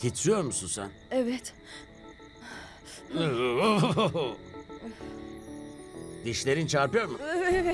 Titriyor musun sen? Evet. Dişlerin çarpıyor mu? Evet.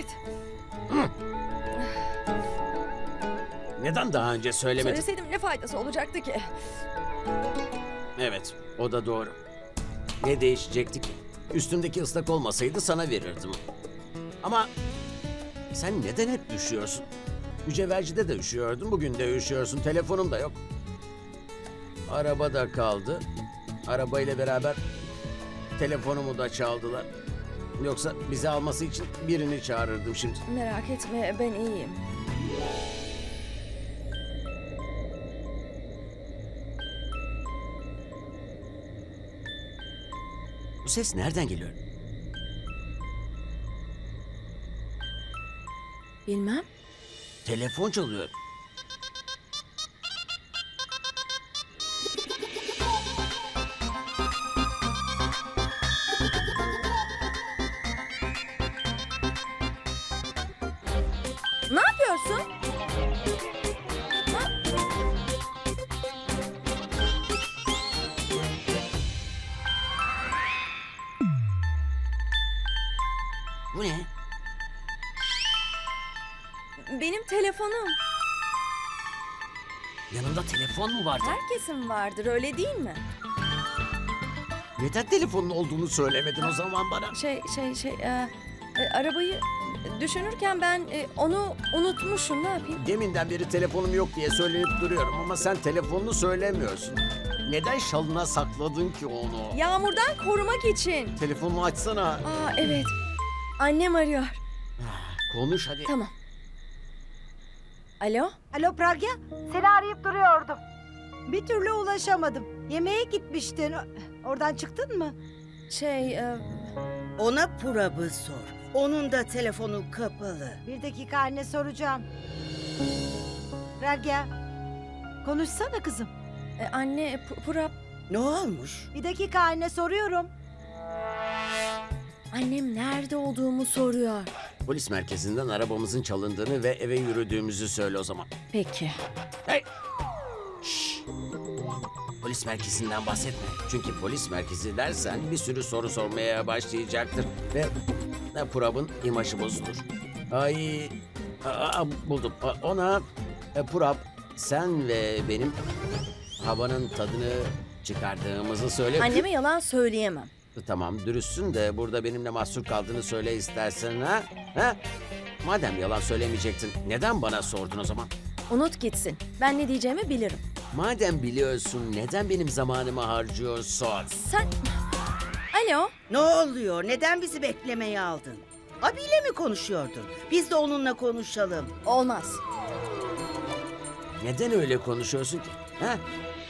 Neden daha önce söylemedin? Söyleseydim ne faydası olacaktı ki? Evet, o da doğru. Ne değişecekti ki? Üstümdeki ıslak olmasaydı sana verirdim. Ama sen neden hep üşüyorsun? Mücevhercide de üşüyordun, bugün de üşüyorsun. Telefonum da yok. Araba da kaldı. Arabayla beraber telefonumu da çaldılar. Yoksa bizi alması için birini çağırırdım şimdi. Merak etme, ben iyiyim. Bu ses nereden geliyor? Bilmem. Telefon çalıyor. Ne yapıyorsun? Bu ne? Benim telefonum. Yanında telefon mu vardı? Herkesin vardır, öyle değil mi? Neden telefonun olduğunu söylemedin o zaman bana? Arabayı düşünürken ben onu unutmuşum, ne yapayım? Deminden beri telefonum yok diye söylenip duruyorum ama sen telefonunu söylemiyorsun. Neden şalına sakladın ki onu? Yağmurdan korumak için. Telefonunu açsana. Aa, evet. Annem arıyor. Konuş hadi. Tamam. Alo? Alo Pragya, seni arayıp duruyordum. Bir türlü ulaşamadım. Yemeğe gitmiştin. Oradan çıktın mı? Ona Purab'ı sor. Onun da telefonu kapalı. Bir dakika anne, soracağım. Pragya, konuşsana kızım. Anne, Purab. Ne olmuş? Bir dakika anne, soruyorum. Annem nerede olduğumu soruyor. Polis merkezinden arabamızın çalındığını ve eve yürüdüğümüzü söyle o zaman. Peki. Hey! Şşş! Polis merkezinden bahsetme. Çünkü polis merkezi dersen bir sürü soru sormaya başlayacaktır. Ve Purab'ın imajı bozulur. Ay, buldum. Ona Purab, sen ve benim havanın tadını çıkardığımızı söyle. Anneme yalan söyleyemem. Tamam, dürüstsün de burada benimle mahsur kaldığını söyle istersen ha? Ha? Madem yalan söylemeyecektin, neden bana sordun o zaman? Unut gitsin. Ben ne diyeceğimi bilirim. Madem biliyorsun, neden benim zamanımı harcıyorsun? Sen... Alo? Ne oluyor? Neden bizi beklemeye aldın? Abiyle mi konuşuyordun? Biz de onunla konuşalım. Olmaz. Neden öyle konuşuyorsun ki? Ha?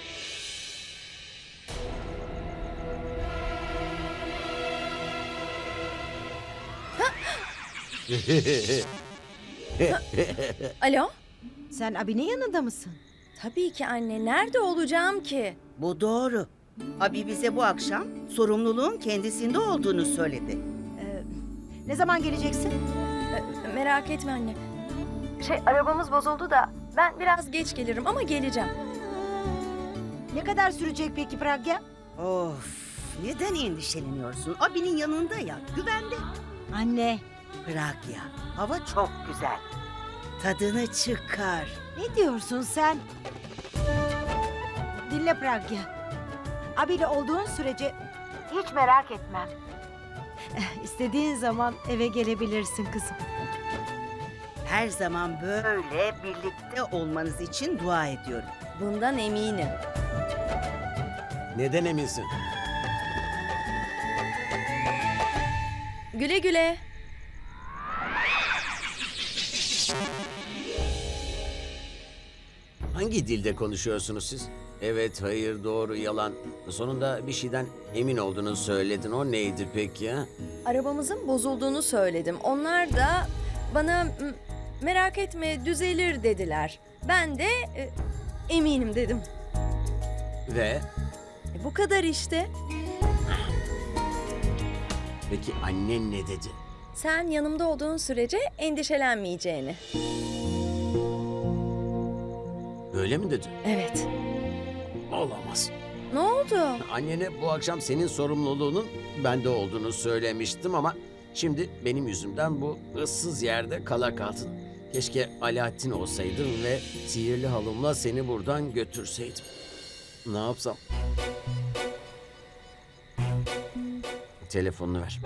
Alo? Sen abinin yanında mısın? Tabii ki anne. Nerede olacağım ki? Bu doğru. Abi bize bu akşam sorumluluğun kendisinde olduğunu söyledi. Ne zaman geleceksin? Merak etme anne. Arabamız bozuldu da ben biraz geç gelirim ama geleceğim. Ne kadar sürecek peki Pragya? Of, neden endişeleniyorsun? Abinin yanında ya, güvende. Anne, Pragya, hava çok güzel. Tadını çıkar. ne diyorsun sen? Dinle Pragya. Abiyle olduğun sürece hiç merak etmem. İstediğin zaman eve gelebilirsin kızım. Her zaman böyle birlikte olmanız için dua ediyorum. Bundan eminim. Neden eminsin? Güle güle. Hangi dilde konuşuyorsunuz siz? Evet, hayır, doğru, yalan. Sonunda bir şeyden emin olduğunu söyledin. O neydi peki ha? Arabamızın bozulduğunu söyledim. Onlar da bana merak etme düzelir dediler. Ben de eminim dedim. Ve Bu kadar işte. peki annen ne dedi? Sen yanımda olduğun sürece Olamaz. Ne oldu? Annene bu akşam senin sorumluluğunun bende olduğunu söylemiştim ama şimdi benim yüzümden bu ıssız yerde kala kaldın. Keşke Alaaddin olsaydın ve sihirli halımla seni buradan götürseydim. Ne yapsam? Telefonunu ver.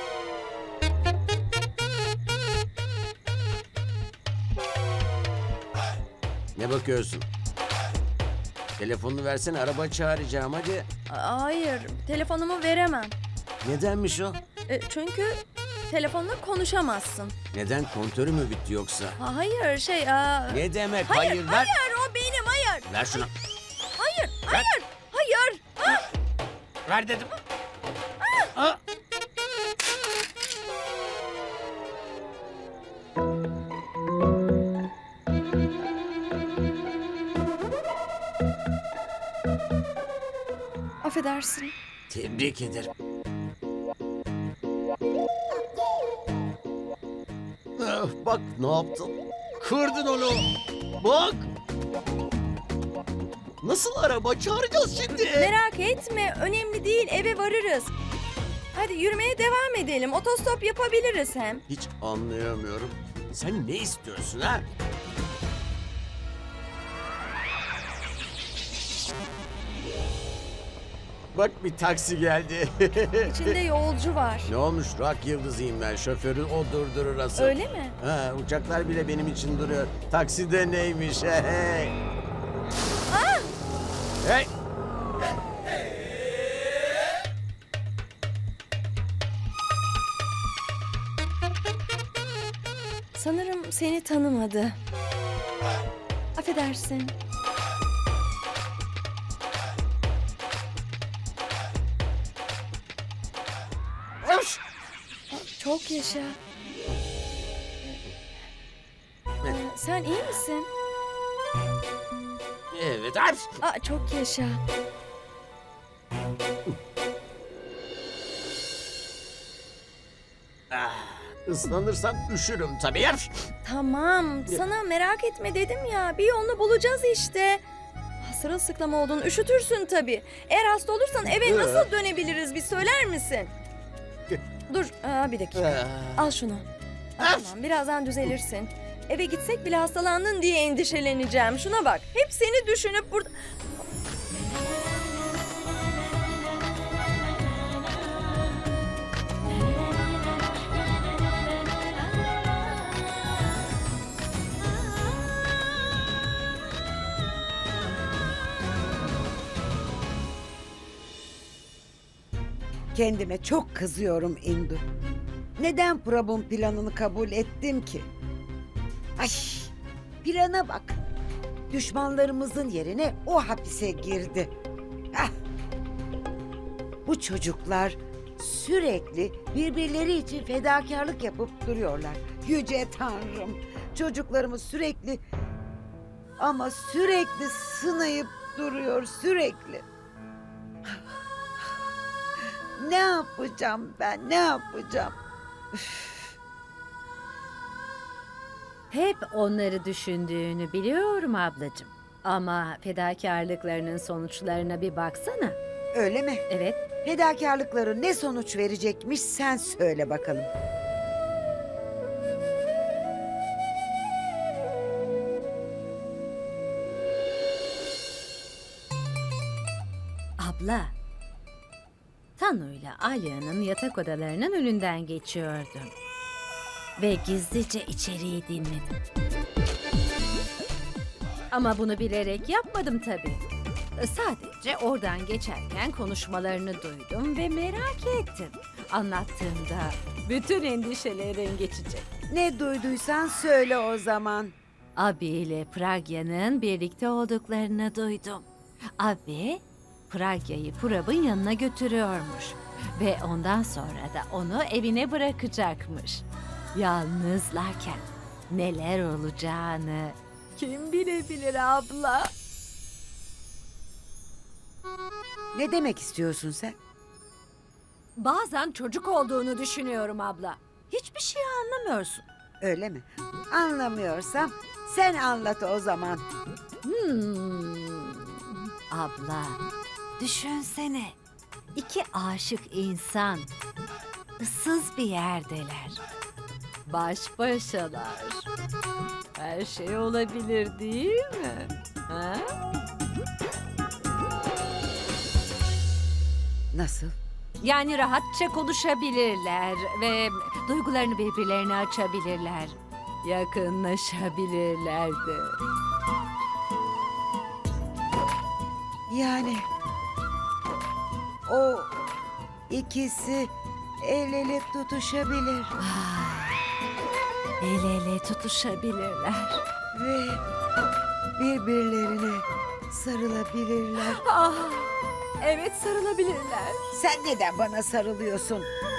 Ne bakıyorsun? Telefonunu versene, araba çağıracağım hadi. Hayır, telefonumu veremem. Nedenmiş o? Çünkü telefonla konuşamazsın. Neden, kontörü mü bitti yoksa? Hayır, Ne demek? Hayır, Ver. hayır, o benim, hayır. Ver şunu. Hayır, Ver. hayır. Ver dedim. Aa! Affedersin. Tebrik ederim. Ah, bak ne yaptın? Kırdın onu. Bak. Nasıl araba çağıracağız şimdi? Merak etme, önemli değil, eve varırız. Hadi yürümeye devam edelim, otostop yapabiliriz hem. Hiç anlayamıyorum. Sen ne istiyorsun ha? Bak bir taksi geldi. İçinde yolcu var. Ne olmuş? Rock yıldızıyım ben. Şoförü o durdurur asıl. Öyle mi? Ha, uçaklar bile benim için duruyor. Taksi de neymiş? Hey. Hey. Sanırım seni tanımadı. Affedersin. Hoş. Çok yaşa. Sen iyi misin? Evet. Ay. Çok yaşa. Islanırsam üşürüm tabii. Yap. Tamam, sana merak etme dedim ya. Bir yolunu bulacağız işte. Sırılsıklam oldun, üşütürsün tabii. Eğer hasta olursan eve nasıl dönebiliriz bir söyler misin? Dur, bir dakika. Al şunu. Tamam, birazdan düzelirsin. Eve gitsek bile hastalandın diye endişeleneceğim. Şuna bak, hep seni düşünüp burada... Kendime çok kızıyorum Indu. Neden Prabh'un planını kabul ettim ki? Ay, plana bak. Düşmanlarımızın yerine o hapise girdi. Ah! Bu çocuklar sürekli birbirleri için fedakarlık yapıp duruyorlar. Yüce Tanrım, çocuklarımı sürekli ama sürekli sınayıp duruyor, sürekli. Ne yapacağım ben, ne yapacağım? Hep onları düşündüğünü biliyorum ablacığım. Ama fedakarlıklarının sonuçlarına bir baksana. Öyle mi? Evet, Fedakarlıkları ne sonuç verecekmiş sen söyle bakalım. abla. Tanu ile Alya'nın yatak odalarının önünden geçiyordum. Ve gizlice içeriği dinledim. Ama bunu bilerek yapmadım tabii. Sadece oradan geçerken konuşmalarını duydum ve merak ettim. Anlattığımda bütün endişelerin geçecek. Ne duyduysan söyle o zaman. Abi ile Pragya'nın birlikte olduklarını duydum. Abi, Pragya'yı Purab'ın yanına götürüyormuş. Ve ondan sonra da onu evine bırakacakmış. Yalnızlarken neler olacağını kim bilebilir abla? Ne demek istiyorsun sen? Bazen çocuk olduğunu düşünüyorum abla. Hiçbir şey anlamıyorsun. Öyle mi? Anlamıyorsam sen anlat o zaman. abla. Düşünsene. İki aşık insan. Issız bir yerdeler. Baş başalar. Her şey olabilir değil mi? Ha? Nasıl? Yani rahatça konuşabilirler ve duygularını birbirlerine açabilirler. Yakınlaşabilirler de. Yani o ikisi el ele tutuşabilir El ele tutuşabilirler. ve birbirlerine sarılabilirler. Ah, evet sarılabilirler. Sen neden bana sarılıyorsun?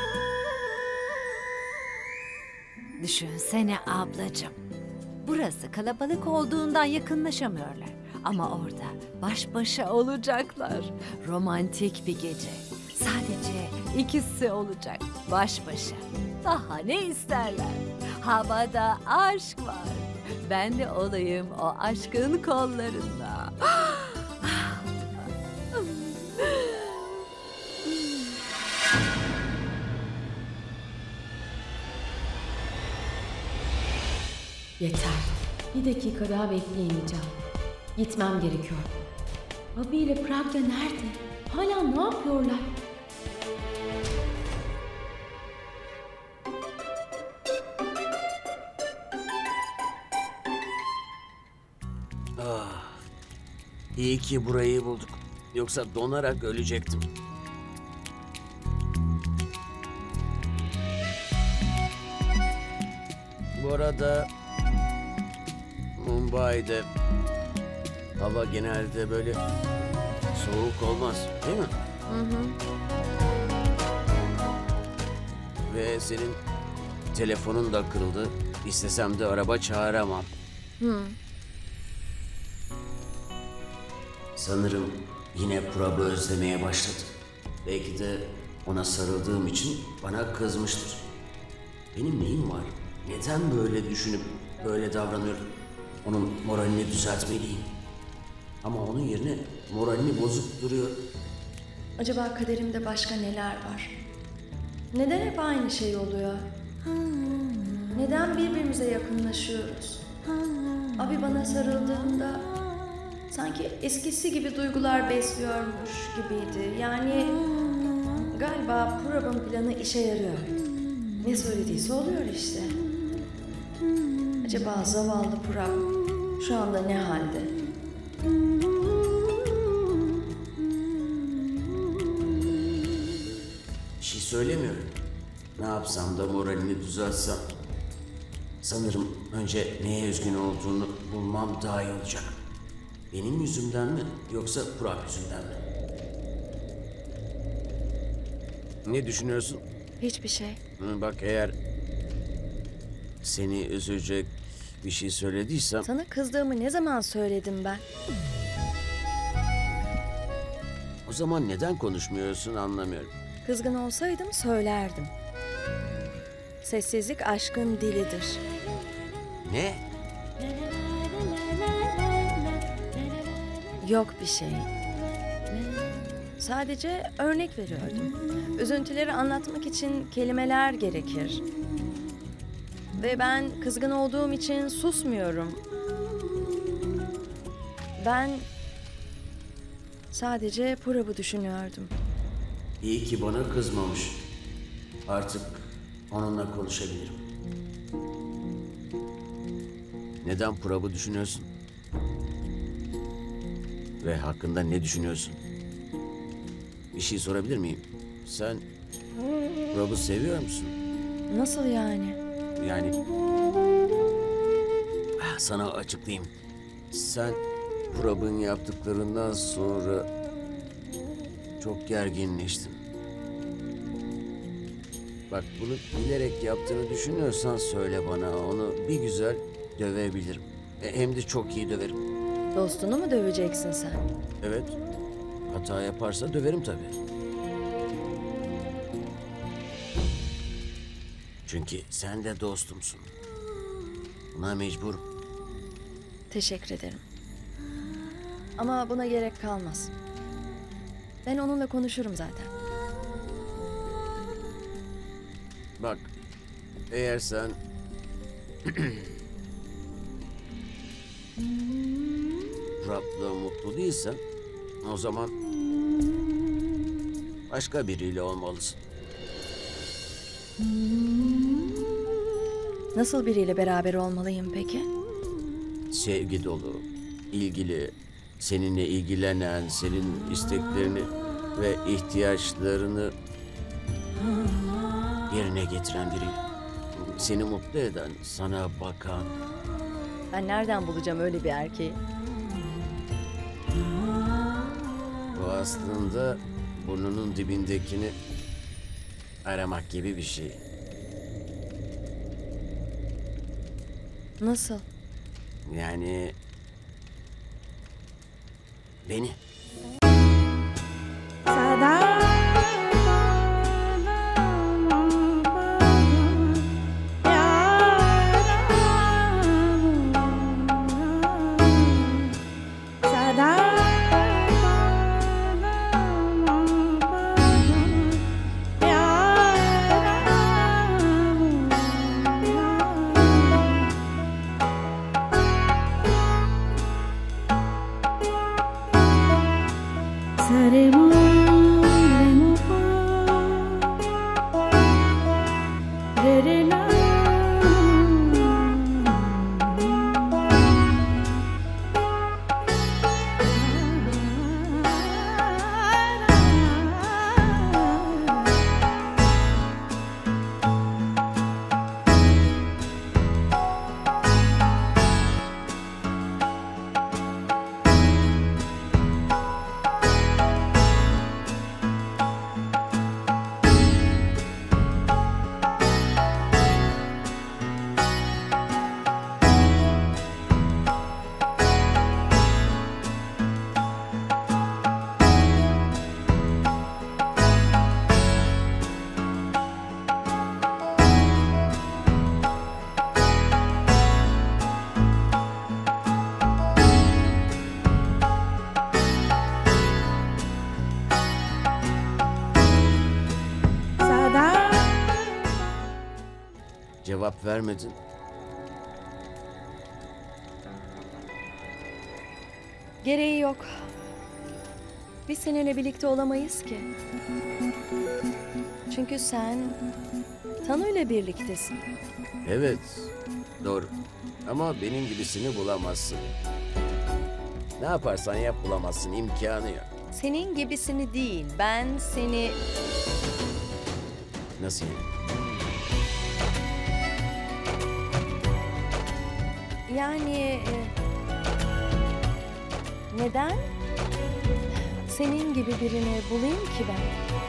Düşünsene ablacığım. Burası kalabalık olduğundan yakınlaşamıyorlar. Ama orada baş başa olacaklar. Romantik bir gece. Sadece ikisi olacak baş başa. Daha ne isterler? Havada aşk var. Ben de olayım o aşkın kollarında. Yeter. Bir dakika daha bekleyemeyeceğim. Gitmem gerekiyor. Bobby ile Pragya nerede? Hala ne yapıyorlar? İyi ki burayı bulduk. Yoksa donarak ölecektim. Bu arada Mumbai'de hava genelde böyle soğuk olmaz, değil mi? Ve senin telefonun da kırıldı. İstesem de araba çağıramam. Sanırım yine Prab'ı özlemeye başladı. Belki de ona sarıldığım için bana kızmıştır. Benim neyim var? Neden böyle düşünüp böyle davranıyorum? Onun moralini düzeltmeliyim. Ama onun yerine moralini bozup duruyor. Acaba kaderimde başka neler var? Neden hep aynı şey oluyor? Neden birbirimize yakınlaşıyoruz? Abi bana sarıldığında sanki eskisi gibi duygular besliyormuş gibiydi. Yani galiba Purab'ın planı işe yarıyor. Ne söylediyse oluyor işte. Acaba zavallı Purab şu anda ne halde? Bir şey söylemiyorum. Ne yapsam da moralini düzeltsem. Sanırım önce neye üzgün olduğunu bulmam daha iyi olacak. Benim yüzümden mi yoksa Prab yüzünden mi? Ne düşünüyorsun? Hiçbir şey. Bak eğer seni üzecek bir şey söylediysem Sana kızdığımı ne zaman söyledim ben? o zaman neden konuşmuyorsun anlamıyorum. Kızgın olsaydım söylerdim. Sessizlik aşkın dilidir. Ne? Yok bir şey. Sadece örnek veriyordum. Üzüntüleri anlatmak için kelimeler gerekir. Ve ben kızgın olduğum için susmuyorum. Ben sadece Purab'ı düşünüyordum. İyi ki bana kızmamış. Artık onunla konuşabilirim. Neden Prab'ı düşünüyorsun? Ve hakkında ne düşünüyorsun? Bir şey sorabilir miyim? Sen Prab'ı seviyor musun? Nasıl yani? Yani sana açıklayayım. Sen Prab'ın yaptıklarından sonra çok gerginleştin. Bak bunu bilerek yaptığını düşünüyorsan söyle bana. Onu bir güzel dövebilirim. Hem de çok iyi döverim. Dostunu mu döveceksin sen? Evet. Hata yaparsa döverim tabii. Çünkü sen de dostumsun. Buna mecburum. Teşekkür ederim. Ama buna gerek kalmaz. Ben onunla konuşurum zaten. Bak, eğer sen Prap'la mutlu değilsen, o zaman başka biriyle olmalısın. Nasıl biriyle beraber olmalıyım peki? Sevgi dolu, ilgili, seninle ilgilenen, senin isteklerini ve ihtiyaçlarını yerine getiren biri. Seni mutlu eden, sana bakan. Ben nereden bulacağım öyle bir erkeği? Bu aslında burnunun dibindekini aramak gibi bir şey. Nasıl? Yani beni. Cevap vermedin. Gereği yok. Biz seninle birlikte olamayız ki. Çünkü sen Tanu ile birliktesin. Evet, doğru. Ama benim gibisini bulamazsın. Ne yaparsan yap bulamazsın, imkanı yok. Senin gibisini değil, ben seni... Nasıl yani? Yani... neden? Senin gibi birini bulayım ki ben.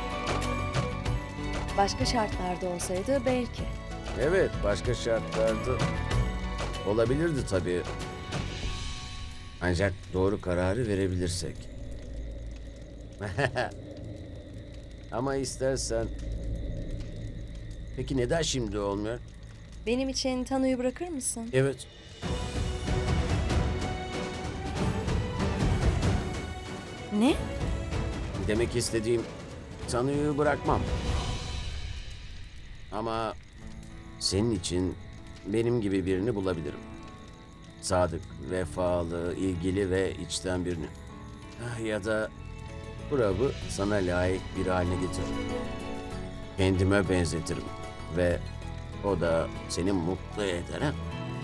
Başka şartlarda olsaydı belki. Evet, başka şartlarda olabilirdi tabii. Ancak doğru kararı verebilirsek. Ama istersen... Peki neden şimdi olmuyor? Benim için Tanu'yu bırakır mısın? Evet. Ne? Demek istediğim Tanu'yu bırakmam. Ama senin için benim gibi birini bulabilirim. Sadık, vefalı, ilgili ve içten birini. Ya da Prab'ı sana layık bir haline getiririm. Kendime benzetirim ve o da seni mutlu eder ha?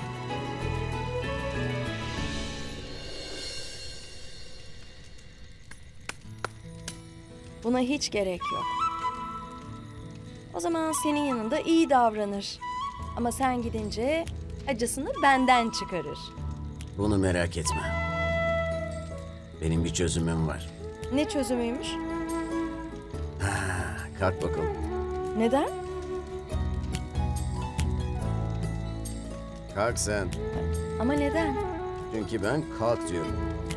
Buna hiç gerek yok. O zaman senin yanında iyi davranır. Ama sen gidince acısını benden çıkarır. Bunu merak etme. Benim bir çözümüm var. Ne çözümüymüş? Kalk bakalım. Neden? Kalk sen. Ama neden? Çünkü ben kalk diyorum.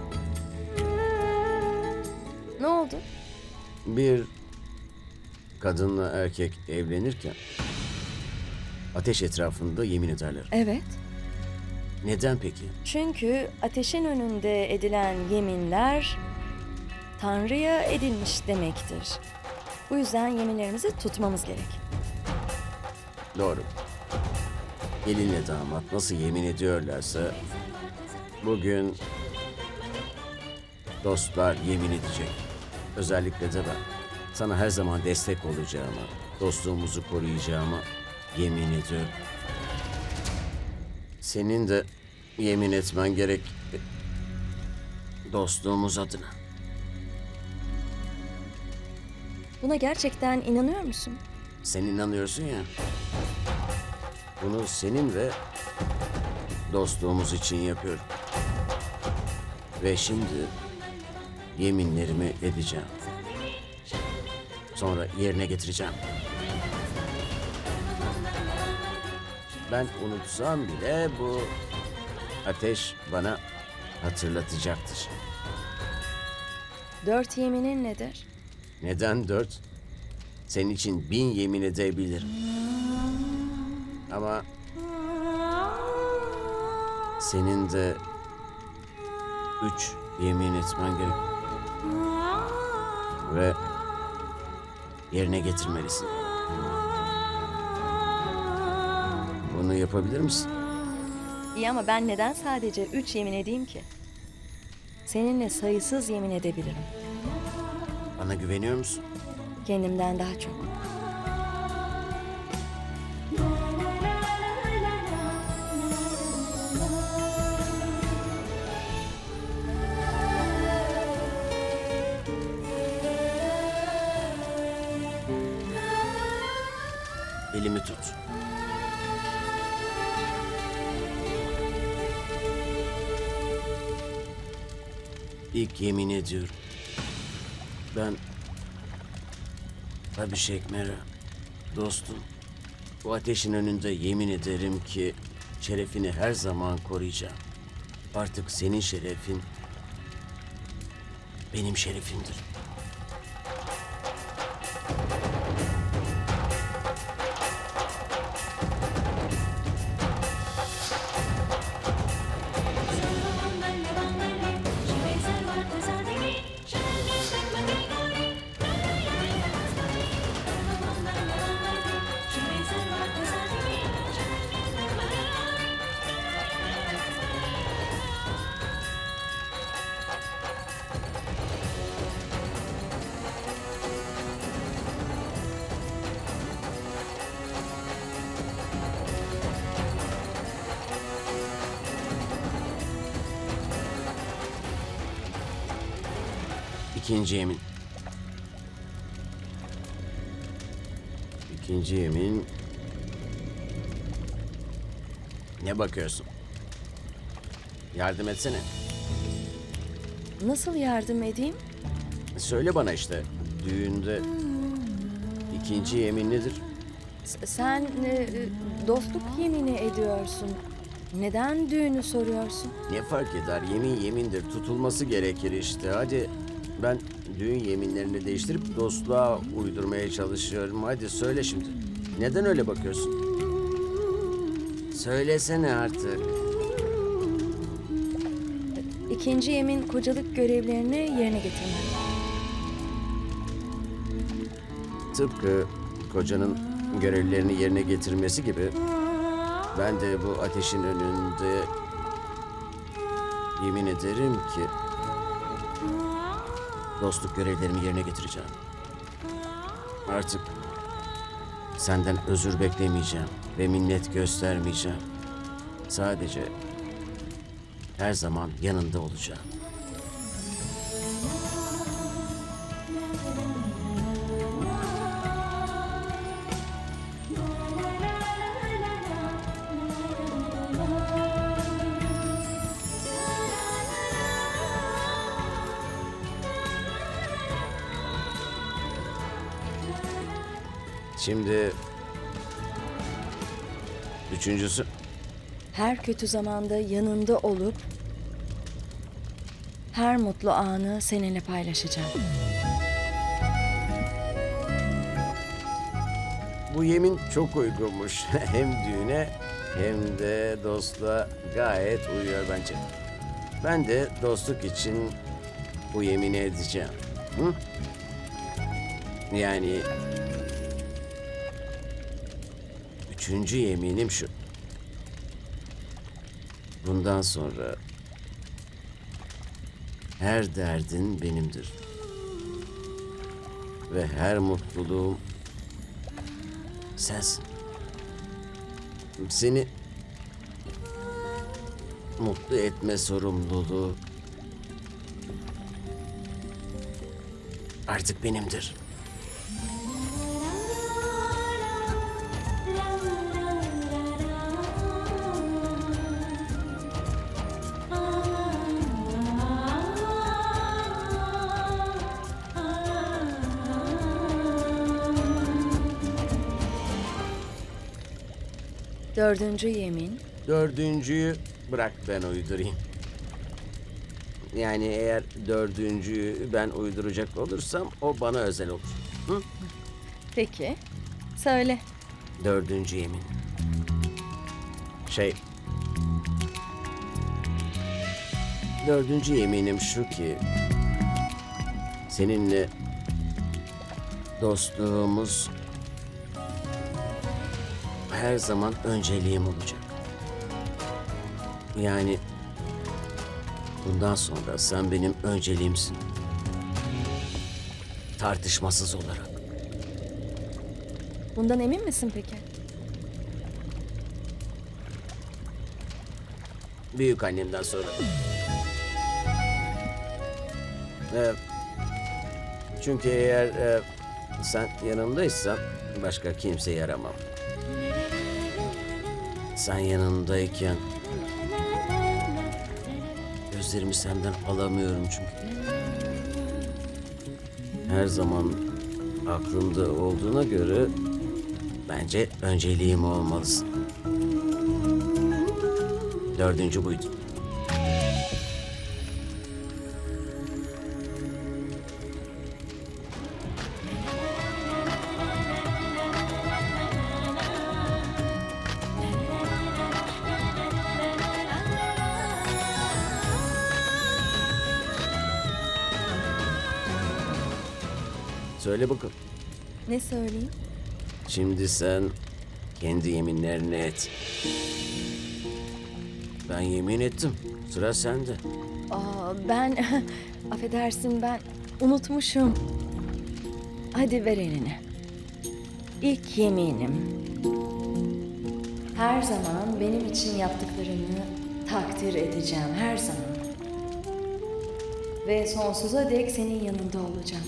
Ne oldu? Bir kadınla erkek evlenirken ateş etrafında yemin ederler. Evet. Neden peki? Çünkü ateşin önünde edilen yeminler Tanrı'ya edilmiş demektir. Bu yüzden yeminlerimizi tutmamız gerek. Doğru. Gelinle damat nasıl yemin ediyorlarsa bugün dostlar yemin edecek. Özellikle de ben sana her zaman destek olacağıma, dostluğumuzu koruyacağıma yemin ediyorum. Senin de yemin etmen gerek dostluğumuz adına. Buna gerçekten inanıyor musun? Sen inanıyorsun ya. Bunu senin ve dostluğumuz için yapıyorum. Ve şimdi yeminlerimi edeceğim. Sonra yerine getireceğim. Ben unutsam bile bu ateş bana hatırlatacaktır. 4 yeminin nedir? Neden 4? Senin için 1000 yemin edebilirim. Ama senin de 3 yemin etmen gerek. Ve yerine getirmelisin. Bunu yapabilir misin? İyi ama ben neden sadece 3 yemin edeyim ki? Seninle sayısız yemin edebilirim. Bana güveniyor musun? Kendimden daha çok. Elimi tut. İlk yemin ediyorum. Ben Abhishek Mehra, dostum. Bu ateşin önünde yemin ederim ki şerefini her zaman koruyacağım. Artık senin şerefin benim şerefimdir. İkinci yemin. İkinci yemin. Ne bakıyorsun? Yardım etsene. Nasıl yardım edeyim? Söyle bana işte. Düğünde ikinci yemin nedir? Sen dostluk yemini ediyorsun. Neden düğünü soruyorsun? Ne fark eder? Yemin yemindir. Tutulması gerekir işte. Hadi ben düğün yeminlerini değiştirip dostluğa uydurmaya çalışıyorum. Hadi söyle şimdi. Neden öyle bakıyorsun? Söylesene artık. İkinci yemin kocalık görevlerini yerine getirmen. Tıpkı kocanın görevlerini yerine getirmesi gibi ben de bu ateşin önünde yemin ederim ki dostluk görevlerimi yerine getireceğim. Artık senden özür beklemeyeceğim ve minnet göstermeyeceğim. Sadece her zaman yanında olacağım. Şimdi üçüncüsü. Her kötü zamanda yanında olup her mutlu anı seninle paylaşacağım. Bu yemin çok uygunmuş. Hem düğüne hem de dostluğa gayet uyuyor bence. Ben de dostluk için bu yemini edeceğim. Hı? Yani... Üçüncü yeminim şu. Bundan sonra her derdin benimdir. Ve her mutluluğum sensin. Seni mutlu etme sorumluluğu artık benimdir. Dördüncü yemin. Dördüncüyü bırak ben uydurayım. Yani eğer dördüncüyü ben uyduracak olursam o bana özel olur. Hı? Peki. Söyle. Dördüncü yemin. Dördüncü yeminim şu ki... Seninle dostluğumuz her zaman önceliğim olacak. Yani bundan sonra sen benim önceliğimsin. Tartışmasız olarak. Bundan emin misin peki? Büyük annemden sonra. Çünkü eğer sen yanımdaysan başka kimseye yaramam. Sen yanımdayken gözlerimi senden alamıyorum çünkü. Her zaman aklımda olduğuna göre bence önceliğim olmalısın. Dördüncü buydu. Söyle bakalım. Ne söyleyeyim? Şimdi sen kendi yeminlerini et. Ben yemin ettim. Sıra sende. Ben... Affedersin, ben unutmuşum. Hadi ver elini. İlk yeminim. Her zaman benim için yaptıklarını takdir edeceğim. Her zaman. Ve sonsuza dek senin yanında olacağım.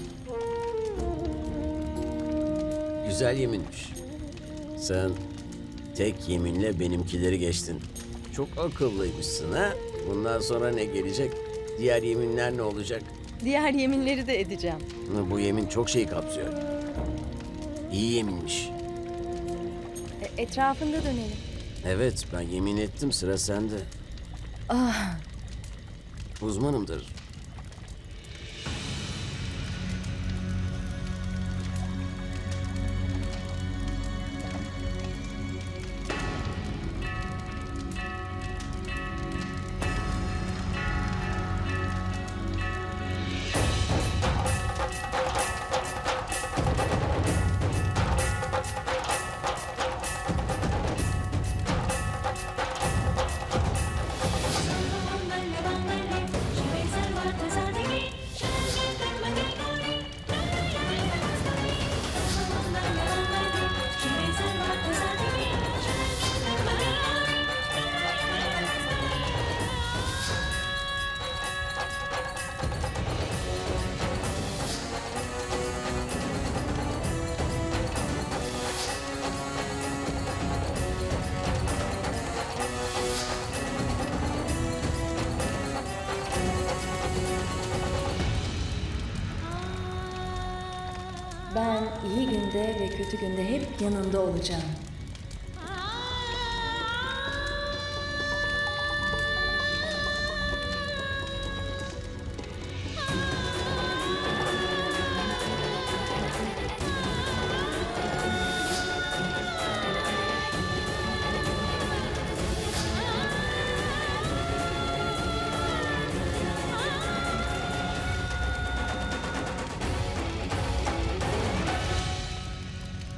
Güzel yeminmiş. Sen tek yeminle benimkileri geçtin. Çok akıllıymışsın ha? Bundan sonra ne gelecek? Diğer yeminler ne olacak? Diğer yeminleri de edeceğim. Bu yemin çok şey kapsıyor. İyi yeminmiş. Etrafında dönelim. Evet, ben yemin ettim, sıra sende. Uzmanımdır. Ben iyi günde ve kötü günde hep yanında olacağım.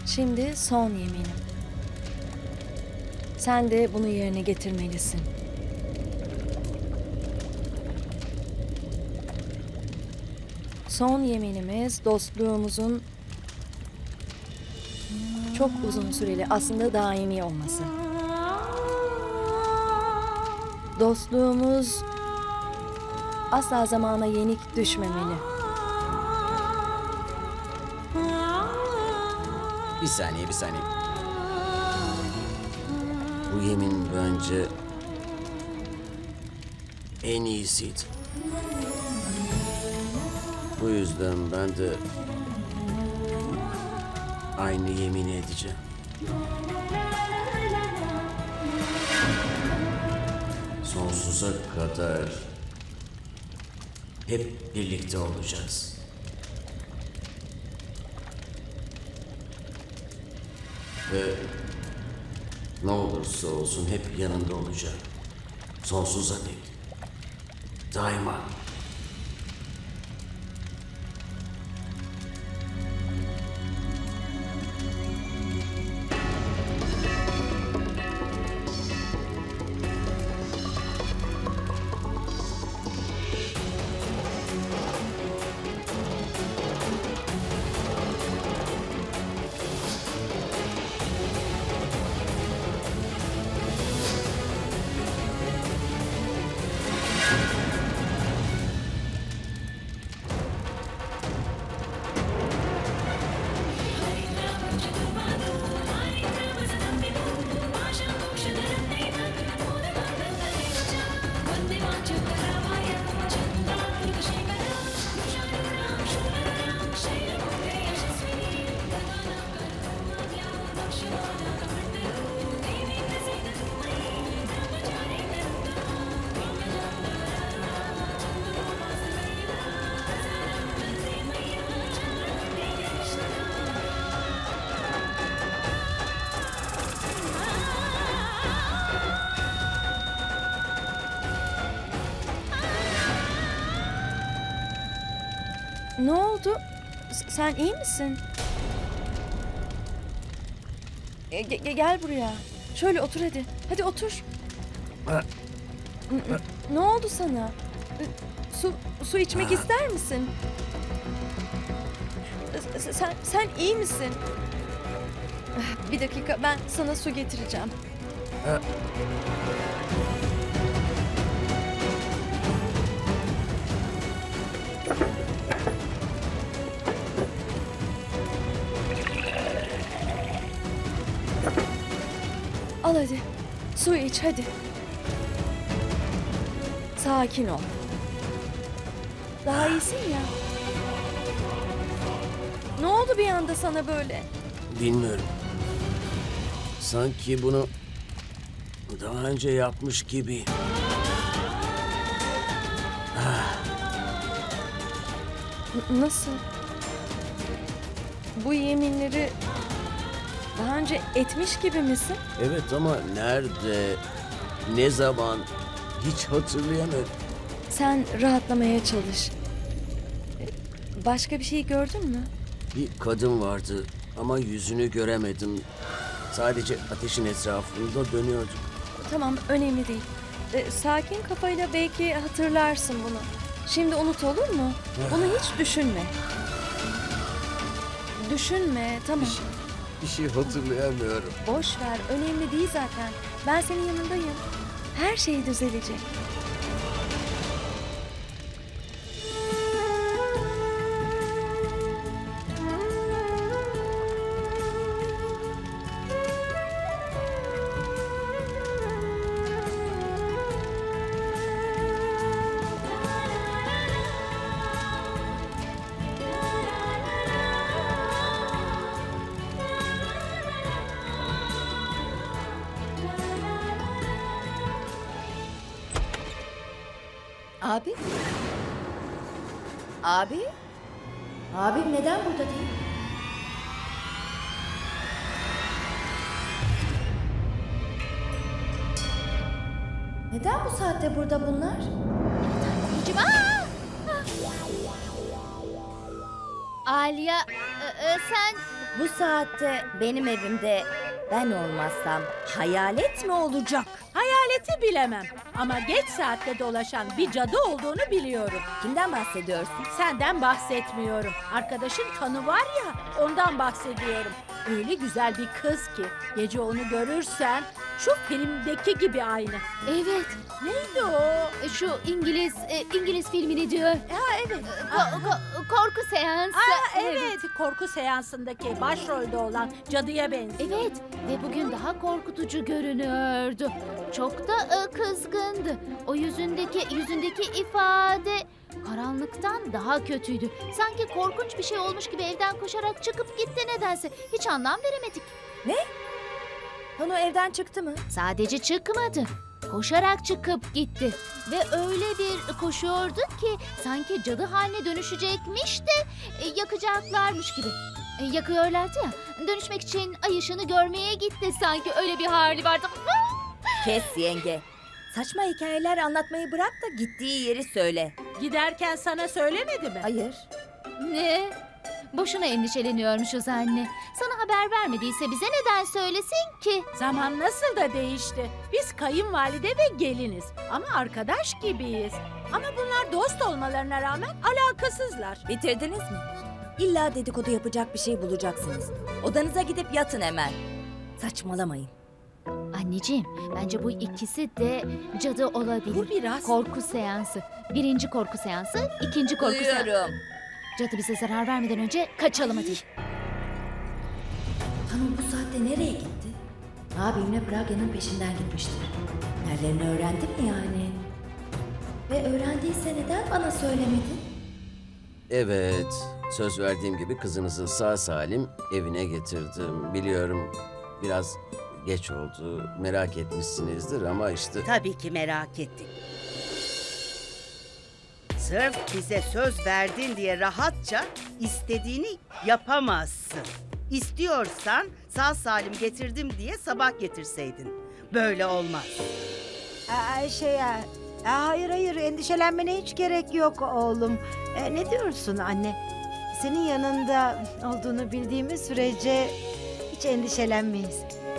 Şimdi son yeminim. Sen de bunu yerine getirmelisin. Son yeminimiz dostluğumuzun çok uzun süreli, aslında daimi olması. Dostluğumuz asla zamana yenik düşmemeli. Bir saniye, bir saniye. Bu yemin bence en iyisiydi. Bu yüzden ben de aynı yemini edeceğim. Sonsuza kadar hep birlikte olacağız. Ve ne olursa olsun hep yanında olacağım. Sonsuza dek. Daima. Ne oldu? Sen iyi misin? Gel buraya. Şöyle otur hadi. Hadi otur. Ne oldu sana? Su içmek ister misin? Sen iyi misin? Bir dakika, ben sana su getireceğim. Al hadi. Su iç hadi. Sakin ol. Daha iyisin ya. Ne oldu bir anda sana böyle? Bilmiyorum. Sanki bunu daha önce yapmış gibi. Nasıl? Bu yeminleri daha önce etmiş gibi misin? Evet ama nerede, ne zaman hiç hatırlayamıyorum. Sen rahatlamaya çalış. Başka bir şey gördün mü? Bir kadın vardı ama yüzünü göremedim. Sadece ateşin etrafında dönüyordu. Tamam, önemli değil. Sakin kafayla belki hatırlarsın bunu. Şimdi unut, olur mu? Bunu hiç düşünme. Düşünme, tamam. Bir şey hatırlayamıyorum. Boş ver, önemli değil zaten. Ben senin yanındayım. Her şey düzelecek. Abi? Abi? Abim neden burada değil? Neden bu saatte burada bunlar? Aliya, sen Bu saatte benim evimde ben olmazsam hayalet mi olacak? Hayaleti bilemem ama geç saatte dolaşan bir cadı olduğunu biliyorum. Kimden bahsediyorsun? Senden bahsetmiyorum. Arkadaşın Tanı var ya, ondan bahsediyorum. Öyle güzel bir kız ki gece onu görürsen şu filmdeki gibi aynı. Evet, Neydi o? şu İngiliz filmini diyor. Evet. Korku seansı. Evet, korku seansındaki başrolde olan cadıya benziyor. Evet ve bugün daha korkutucu görünüyordu. Çok da kızgındı. O yüzündeki ifade karanlıktan daha kötüydü. Sanki korkunç bir şey olmuş gibi evden koşarak çıkıp gitti nedense. Hiç anlam veremedik. Tanu evden çıktı mı? Sadece çıkmadı. Koşarak çıkıp gitti. Ve öyle bir koşuyordu ki sanki cadı haline dönüşecekmiş de yakacaklarmış gibi. Yakıyorlardı ya. Dönüşmek için ay ışığını görmeye gitti sanki, öyle bir hali vardı. Kes yenge. Saçma hikayeler anlatmayı bırak da gittiği yeri söyle. Giderken sana söylemedi mi? Hayır. Ne? Boşuna endişeleniyormuşuz anne. Sana haber vermediyse bize neden söylesin ki? Zaman nasıl da değişti. Biz kayınvalide ve geliniz ama arkadaş gibiyiz. Ama bunlar dost olmalarına rağmen alakasızlar. Bitirdiniz mi? İlla dedikodu yapacak bir şey bulacaksınız. Odanıza gidip yatın hemen. Saçmalamayın. Anneciğim, bence bu ikisi de cadı olabilir. Bu biraz... Korku seansı. Birinci korku seansı, ikinci korku seansı. Duyuyorum. Cadı bize zarar vermeden önce kaçalım hadi. Hanım bu saatte nereye gitti? Abimle Pragya'nın peşinden gitmiştir. Nerelerini öğrendin mi yani? Ve öğrendiyse neden bana söylemedin? Evet, söz verdiğim gibi kızınızı sağ salim evine getirdim. Biliyorum biraz geç oldu, merak etmişsinizdir ama işte... Tabii ki merak ettik. Sırf bize söz verdin diye rahatça istediğini yapamazsın. İstiyorsan sağ salim getirdim diye sabah getirseydin. Böyle olmaz. Hayır endişelenmene hiç gerek yok oğlum. Ne diyorsun anne? Senin yanında olduğunu bildiğimiz sürece hiç endişelenmeyiz.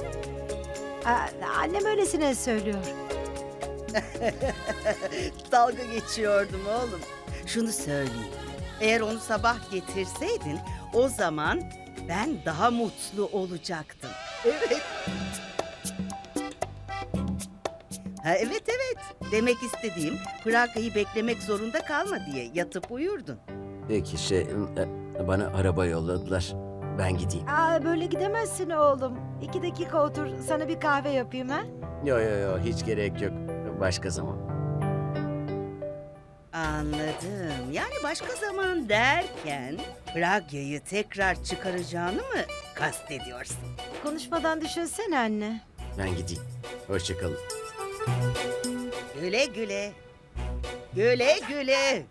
Annem öylesine söylüyor. Dalga geçiyordum oğlum. Şunu söyleyeyim. Eğer onu sabah getirseydin o zaman ben daha mutlu olacaktım. Evet. Evet. Demek istediğim Pragya'yı beklemek zorunda kalma diye yatıp uyurdun. Peki bana araba yolladılar. Ben gideyim. Böyle gidemezsin oğlum. 2 dakika otur, sana bir kahve yapayım ha? Yo hiç gerek yok. Başka zaman. Anladım. Yani başka zaman derken Pragya'yı tekrar çıkaracağını mı kastediyorsun? Konuşmadan düşünsene anne. Ben gideyim. Hoşça kalın. Güle güle. Güle güle.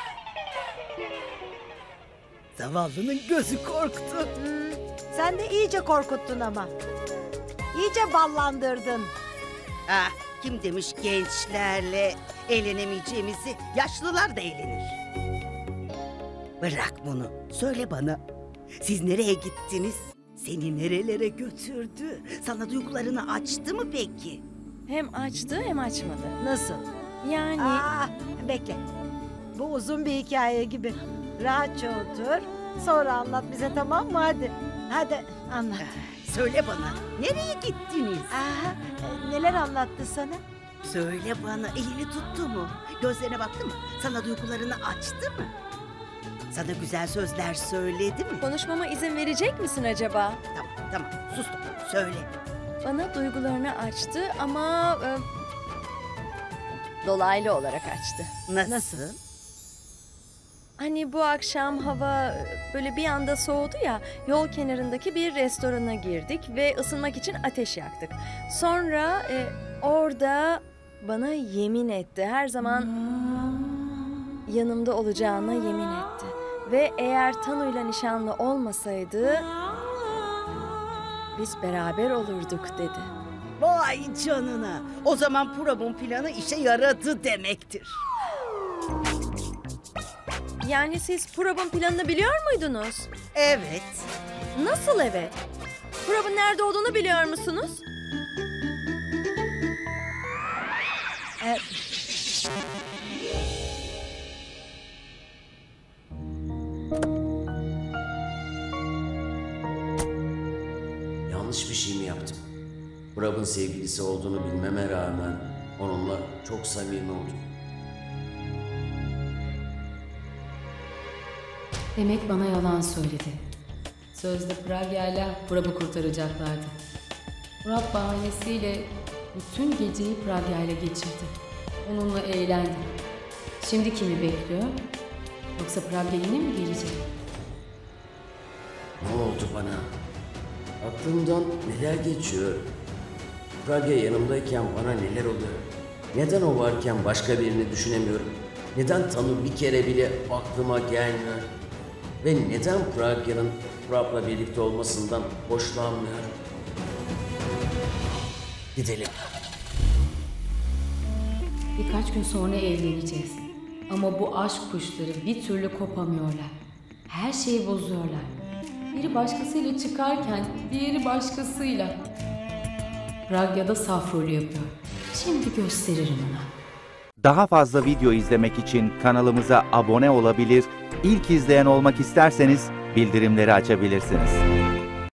Zavallının gözü korktu. Sen de iyice korkuttun ama. İyice ballandırdın. Ah, kim demiş gençlerle eğlenemeyeceğimizi? Yaşlılar da eğlenir. Bırak bunu. Söyle bana. Siz nereye gittiniz? Seni nerelere götürdü? Sana duygularını açtı mı peki? Hem açtı hem açmadı. Nasıl? Yani Bekle. Bu uzun bir hikaye gibi. Rahatça otur. Sonra anlat bize, tamam mı? Hadi anlat. Söyle bana. Nereye gittiniz? Neler anlattı sana? Söyle bana. Elini tuttu mu? Gözlerine baktı mı? Sana duygularını açtı mı? Sana güzel sözler söyledi mi? konuşmama izin verecek misin acaba? Tamam. Sustum. Söyle. Bana duygularını açtı ama dolaylı olarak açtı. Nasıl? Hani bu akşam hava böyle bir anda soğudu ya, yol kenarındaki bir restorana girdik ve ısınmak için ateş yaktık. Sonra orada bana yemin etti, her zaman yanımda olacağına yemin etti. Ve eğer Tanu'yla nişanlı olmasaydı biz beraber olurduk dedi. Vay canına. O zaman Purab'ın planı işe yaradı demektir. Yani siz Purab'ın planını biliyor muydunuz? Evet. Nasıl evet? Prab'ın nerede olduğunu biliyor musunuz? Yanlış bir şey mi yaptım? Brab'ın sevgilisi olduğunu bilmeme rağmen onunla çok samimi oldum. Demek bana yalan söyledi. Sözde Pragya ile Prab'ı kurtaracaklardı. Prab bahanesiyle bütün geceyi Pragya ile geçirdi. Onunla eğlendi. Şimdi kimi bekliyor? Yoksa Pragya yine mi gelecek? Ne oldu bana? Aklımdan neler geçiyor? Pragya yanımdayken bana neler oluyor? Neden o varken başka birini düşünemiyorum? Neden Tanu bir kere bile aklıma gelmiyor? Ve neden Pragya'nın Prab'la birlikte olmasından hoşlanmıyorum? Gidelim. Birkaç gün sonra evleneceğiz. Ama bu aşk kuşları bir türlü kopamıyorlar. Her şeyi bozuyorlar. Biri başkasıyla çıkarken diğeri başkasıyla. Pragya da saf rolü yapıyor. Şimdi gösteririm ona. Daha fazla video izlemek için kanalımıza abone olabilir, ilk izleyen olmak isterseniz bildirimleri açabilirsiniz.